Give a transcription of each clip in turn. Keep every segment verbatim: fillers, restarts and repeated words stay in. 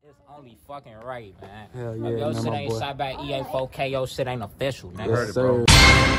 It's only fucking right, man. Hell yeah, yo man, shit my ain't boy. shot by E A four K, yo shit ain't official, nigga. Yes, Heard it, sir. bro.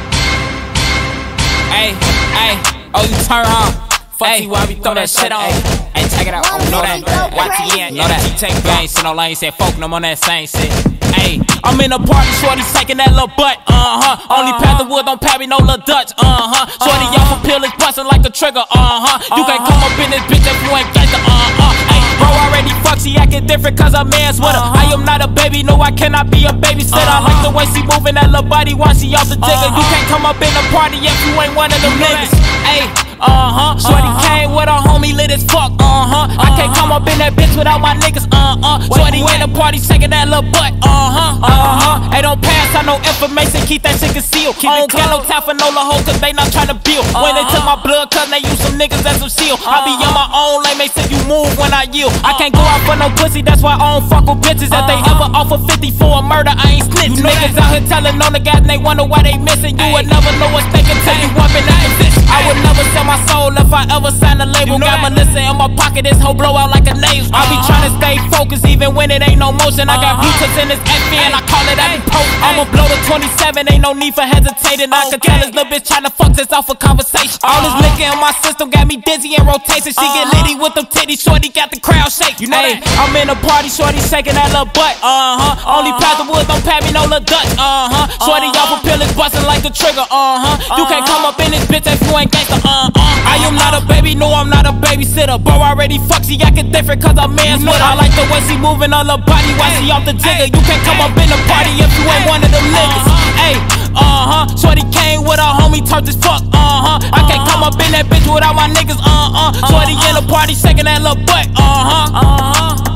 Hey, hey, oh you turn on. Fuck you while we throw that shit on. Hey, check it out. Oh, know that. Y T N, know that. Take bang, shit no lane, said folk, no on that same shit. Hey, I'm in a party, shorty shaking that little butt, uh-huh. Only pass the wood, don't pat me no little Dutch, uh-huh. Shorty off a pill is bustin' like a trigger, uh-huh. You can't come up in this bitch if you ain't gangsta, uh-huh. Hey, bro already fucked, she acting different cause I'm man's with her. I am not a baby, no I cannot be a babysitter. I like the way she moving that little body while she off the digger. You can't come up in the party if you ain't one of them niggas. Hey, uh-huh. Shorty came with her homie lit as fuck, uh-huh. I can't come up in that bitch without my niggas, uh-uh. Shorty in the party shaking that little butt, uh-huh, uh-huh. Hey, don't pass out no information, keep that shit concealed. I don't got no time for no hoe cause they not tryna build. When they took my blood cause they use some niggas as some shield. I be on my own lane, make sure you move when I yield. I can't go out for no pussy, that's why I don't fuck with bitches. If they ever offer fifty for a murder, I ain't snitching. Niggas out here telling on the guys and they wonder why they missing. You would never know what's thinking till you up in that position. I would never sell my soul if I ever sign a label. Got Melissa in my pocket, this hoe blow out like a nasal. I be tryna stay focused even when it ain't no motion. I got Bluetooth in this F N, I call it every poke. I'ma blow the twenty-seven, ain't no need for hesitating. I can tell this little bitch tryna fuck this off a conversation. All this liquor in my system got me dizzy in rotation. She get litty with them titties, shorty got the crowd shake. You know that? I'm in a party, shorty shaking that little butt, uh-huh. Only pass the wood, don't pat me no little Dutch, uh-huh. Shorty off a pill is bustin' like a trigger, uh-huh. You can't come up in this bitch if you ain't gangsta, uh-uh. I am not a baby, no I'm not a babysitter. Bro already fucked, she acting different cause I'm man's with her. I like the way she moving on her body while she off the jigger. You can't come up in the party if you ain't one of them niggas. Hey, uh-huh. Shorty came with her homie, turned as fuck, uh-huh. I can't come up in that bitch without my niggas, uh-uh. Shorty in the party shaking that little butt, uh-huh, uh-huh.